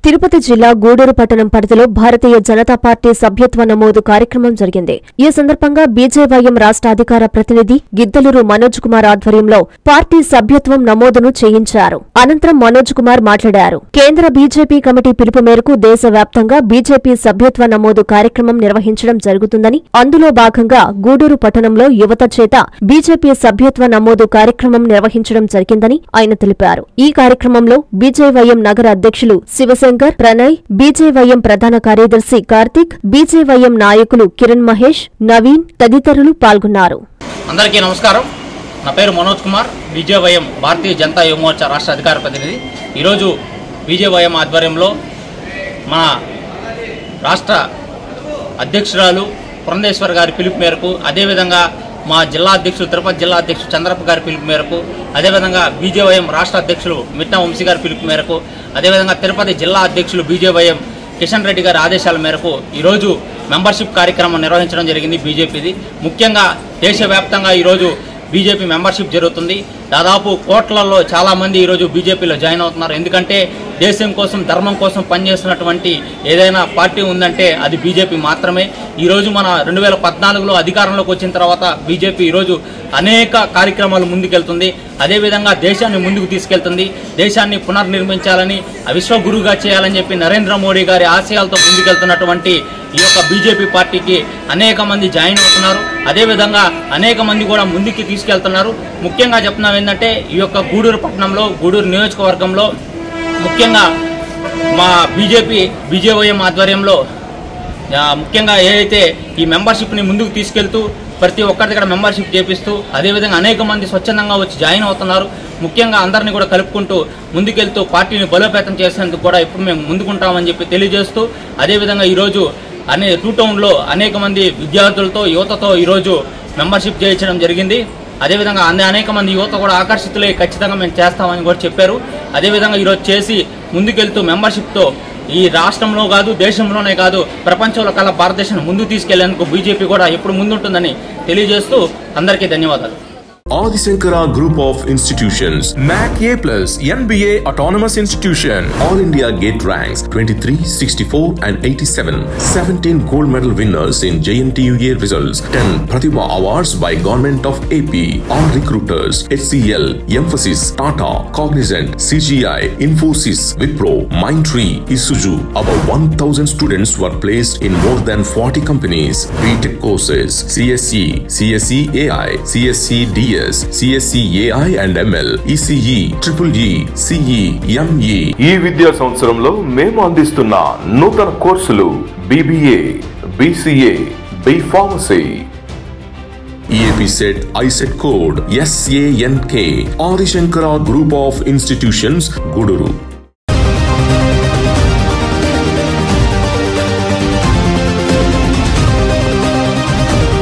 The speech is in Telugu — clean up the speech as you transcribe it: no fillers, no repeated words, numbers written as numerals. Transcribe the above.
తిరుపతి జిల్లా గూడూరు పట్టణం పరిధిలో భారతీయ జనతా పార్టీ సభ్యత్వ నమోదు కార్యక్రమం జరిగింది. ఈ సందర్భంగా బీజేవైఎం రాష్ట్ర అధికార ప్రతినిధి గిద్దలూరు మనోజ్ కుమార్ ఆధ్వర్యంలో పార్టీ సభ్యత్వం నమోదును చేయించారు. అనంతరం మనోజ్ కుమార్ మాట్లాడారు. కేంద్ర బీజేపీ కమిటీ పిలుపు మేరకు దేశవ్యాప్తంగా బీజేపీ సభ్యత్వ నమోదు కార్యక్రమం నిర్వహించడం జరుగుతుందని, అందులో భాగంగా గూడూరు పట్టణంలో యువత చేత బీజేపీ సభ్యత్వ నమోదు కార్యక్రమం నిర్వహించడం జరిగిందని ఆయన తెలిపారు. ఈ కార్యక్రమంలో బీజేవైఎం నగర అధ్యక్షులు శివశంకర్, ప్రణయ్, బీజేవైఎం ప్రధాన కార్యదర్శి కార్తిక్, బీజేవైఎం నాయకులు కిరణ్ మహేష్, నవీన్ తదితరులు పాల్గొన్నారు. అందరికీ నమస్కారం. నా పేరు మనోజ్ కుమార్, బీజేవైఎం భారతీయ జనతా యువ మోర్చా రాష్ట్ర అధికార ప్రతినిధి. ఈరోజు బీజేవైఎం ఆధ్వర్యంలో మా రాష్ట్ర అధ్యక్షురాలు పురంధేశ్వర్ గారి పిలుపు మేరకు, అదేవిధంగా మా జిల్లా అధ్యక్షులు తిరుపతి జిల్లా అధ్యక్షులు చంద్రప్ప గారి పిలుపు మేరకు, అదేవిధంగా బీజేవైఎం రాష్ట్ర అధ్యక్షులు మిట్టా వంశీ గారి పిలుపు మేరకు, అదేవిధంగా తిరుపతి జిల్లా అధ్యక్షులు బీజేవైఎం కిషన్ రెడ్డి గారి ఆదేశాల మేరకు ఈరోజు మెంబర్షిప్ కార్యక్రమం నిర్వహించడం జరిగింది. బీజేపీది ముఖ్యంగా దేశవ్యాప్తంగా ఈరోజు బీజేపీ మెంబర్షిప్ జరుగుతుంది. దాదాపు కోట్లలో చాలామంది ఈరోజు బీజేపీలో జాయిన్ అవుతున్నారు. ఎందుకంటే దేశం కోసం, ధర్మం కోసం పనిచేస్తున్నటువంటి ఏదైనా పార్టీ ఉందంటే అది బీజేపీ మాత్రమే. ఈరోజు మన 2014లో అధికారంలోకి వచ్చిన తర్వాత బీజేపీ ఈరోజు అనేక కార్యక్రమాలు ముందుకెళ్తుంది. అదేవిధంగా దేశాన్ని ముందుకు తీసుకెళ్తుంది. దేశాన్ని పునర్నిర్మించాలని, విశ్వగురువుగా చేయాలని చెప్పి నరేంద్ర మోడీ గారి ఆశయాలతో ముందుకెళ్తున్నటువంటి ఈ యొక్క బీజేపీ పార్టీకి అనేక మంది జాయిన్ అవుతున్నారు. అదేవిధంగా అనేక మంది కూడా ముందుకు తీసుకెళ్తున్నారు. ముఖ్యంగా చెప్తున్నాం ఏంటంటే ఈ యొక్క గూడూరు పట్టణంలో, గూడూరు నియోజకవర్గంలో ముఖ్యంగా మా బీజేవైఎం ఆధ్వర్యంలో ముఖ్యంగా ఏదైతే ఈ మెంబర్షిప్ని ముందుకు తీసుకెళ్తూ ప్రతి ఒక్కరి దగ్గర మెంబర్షిప్ చేపిస్తూ, అదేవిధంగా అనేక మంది స్వచ్ఛందంగా వచ్చి జాయిన్ అవుతున్నారు. ముఖ్యంగా అందరినీ కూడా కలుపుకుంటూ ముందుకెళ్తూ పార్టీని బలోపేతం చేసేందుకు కూడా ఇప్పుడు మేము ముందుకుంటామని చెప్పి తెలియజేస్తూ, అదేవిధంగా ఈరోజు టూ టౌన్లో అనేక మంది విద్యార్థులతో, యువతతో ఈరోజు మెంబర్షిప్ చేయించడం జరిగింది. అదేవిధంగా అనేక మంది యువత కూడా ఆకర్షితులై ఖచ్చితంగా మేము చేస్తామని కూడా చెప్పారు. అదేవిధంగా ఈరోజు చేసి ముందుకెళ్తూ మెంబర్షిప్తో ఈ రాష్ట్రంలో కాదు, దేశంలోనే కాదు, ప్రపంచంలో కల్లా భారతదేశాన్ని ముందుకు తీసుకెళ్లేందుకు బీజేపీ కూడా ఎప్పుడు ముందుంటుందని తెలియజేస్తూ అందరికీ ధన్యవాదాలు. Adi Shankara Group of Institutions, MAC A+, NBA Autonomous Institution, All India Gate Ranks 23, 64 and 87, 17 gold medal winners in JNTUA results, 10 Pratibha Awards by Government of AP, all recruiters, HCL, Emphasis, Tata, Cognizant, CGI, Infosys, Wipro, Mindtree, Isuzu. About 1,000 students were placed in more than 40 companies. BTech courses, CSE, CSE AI, CSE DS, CSE AI and ML, ECE, EEE, CE, ME. ఈ విద్యా సంవత్సరంలో మేము అందిస్తున్న నూతన కోర్సులు BBA, BCA, B Pharmacy. EAP set ISET code SANK. Adi Shankara Group of Institutions, Guduru.